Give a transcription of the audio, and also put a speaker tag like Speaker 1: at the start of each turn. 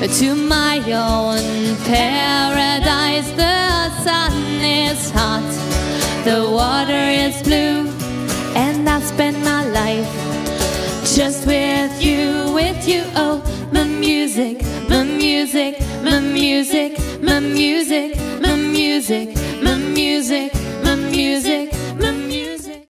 Speaker 1: to my own paradise. The sun is hot, the water is blue, and I'll spend my life just with you, oh, my music, my music, my music, my music, my music, my music, my music.